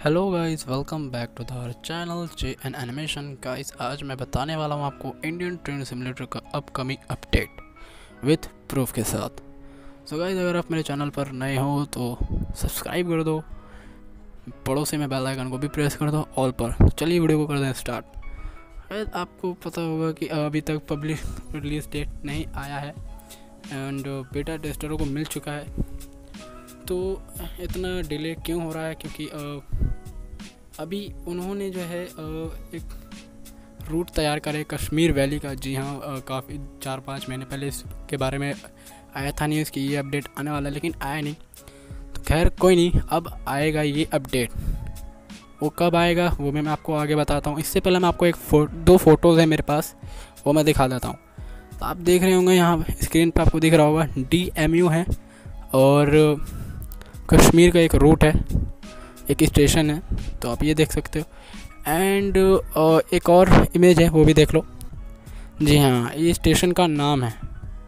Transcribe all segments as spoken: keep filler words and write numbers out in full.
Hello guys, welcome back to the channel J N animation. Guys, आज मैं बताने वाला हूँ आपको इंडियन ट्रेन सिमुलेटर का अपकमिंग अपडेट विथ प्रूफ के साथ। सो गाइस, अगर आप मेरे चैनल पर नए हो तो सब्सक्राइब कर दो, पड़ोसी में बेल आइकन को भी प्रेस कर दो ऑल पर। चलिए वीडियो को कर दें स्टार्ट। गाइस, आपको पता होगा कि अभी तक पब्लिक रिलीज डेट नहीं आया है एंड बेटा टेस्टरों को मिल चुका है। तो इतना डिले क्यों हो रहा है? क्योंकि आ, अभी उन्होंने जो है एक रूट तैयार करे कश्मीर वैली का। जी हाँ, काफ़ी चार पाँच महीने पहले इसके बारे में आया था न्यूज़ कि ये अपडेट आने वाला है, लेकिन आया नहीं। तो खैर कोई नहीं, अब आएगा ये अपडेट। वो कब आएगा वो मैं आपको आगे बताता हूँ। इससे पहले मैं आपको एक फो, दो फोटोज़ है मेरे पास, वो मैं दिखा देता हूँ। तो आप देख रहे होंगे यहाँ स्क्रीन पर, आपको दिख रहा होगा डी एम यू है और कश्मीर का एक रूट है, एक स्टेशन है, तो आप ये देख सकते हो। एंड एक और इमेज है, वो भी देख लो। जी हाँ, ये स्टेशन का नाम है।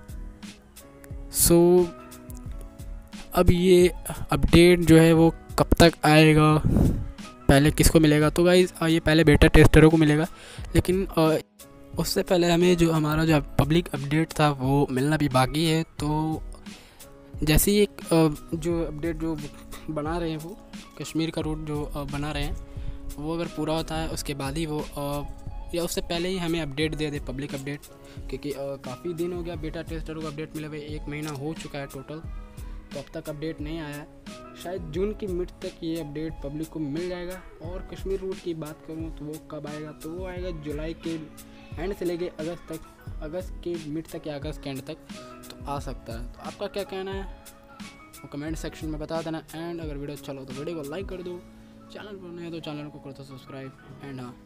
सो so, अब ये अपडेट जो है वो कब तक आएगा, पहले किसको मिलेगा? तो गाइस, ये पहले बेटा टेस्टरों को मिलेगा, लेकिन उससे पहले हमें जो हमारा जो पब्लिक अपडेट था वो मिलना भी बाकी है। तो जैसे ही एक जो अपडेट जो बना रहे हैं वो कश्मीर का रूट जो बना रहे हैं, वो अगर पूरा होता है उसके बाद ही वो या उससे पहले ही हमें अपडेट दे दे, पब्लिक अपडेट। क्योंकि काफ़ी दिन हो गया बेटा टेस्टरों को अपडेट मिले हुए, एक महीना हो चुका है टोटल, तो अब तक अपडेट नहीं आया है। शायद जून की मिड तक ये अपडेट पब्लिक को मिल जाएगा। और कश्मीर रूट की बात करूँ तो वो कब आएगा? तो वो आएगा जुलाई के एंड से लेके अगस्त तक, अगस्त के मिड तक या अगस्त के एंड तक तो आ सकता है। तो आपका क्या कहना है वो कमेंट सेक्शन में बता देना। एंड अगर वीडियो अच्छा लगे तो वीडियो को लाइक कर दो, चैनल पर नए तो चैनल को कर दो सब्सक्राइब। एंड हाँ,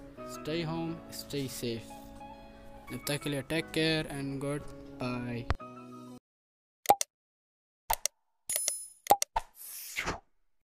स्टे होम, स्टे सेफ। जब तक के लिए take care and good bye.